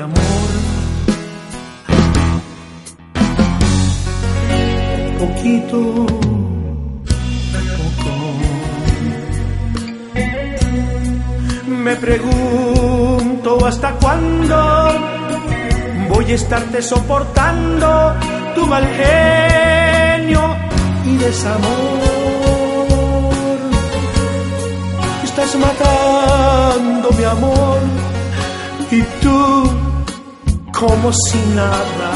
amor. Poquito a poco me pregunto hasta cuándo voy a estarte soportando tu mal genio y desamor. Estás matando mi amor y tú como si nada,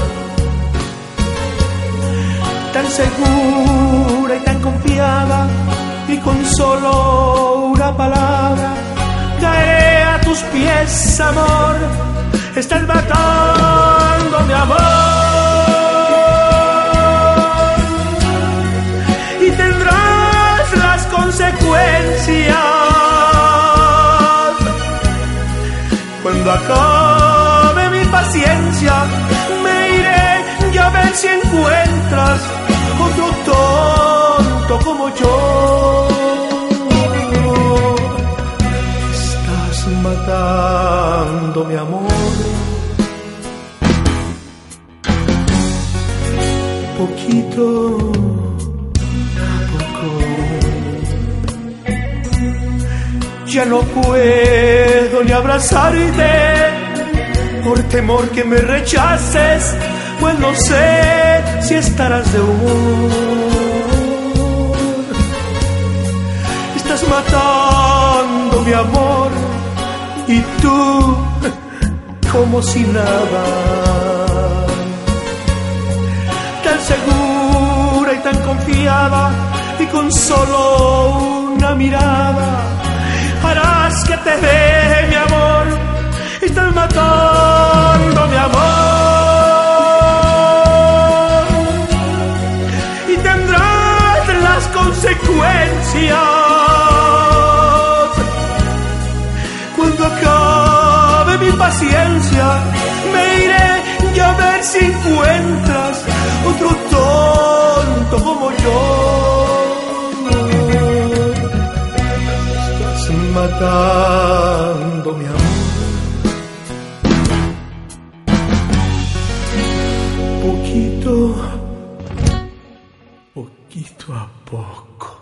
tan segura y tan confiada, y con solo una palabra caeré a tus pies, amor. Estás matando mi amor y tendrás las consecuencias cuando acabe mi paciencia. Me iré y a ver si encuentras otro tonto como yo. Estás matando mi amor. Poquito a poco ya no puedo ni abrazarte por temor que me rechaces, pues no sé si estarás de humor. Estás matando mi amor y tú como si nada, tan segura y tan confiada, y con solo una mirada harás que te dé mi amor. Estás matando mi amor y tendrás las consecuencias cuando acabe mi paciencia. Me iré y a ver si encuentras otro tonto como yo. Estás matando mi amor. Poquito a poco.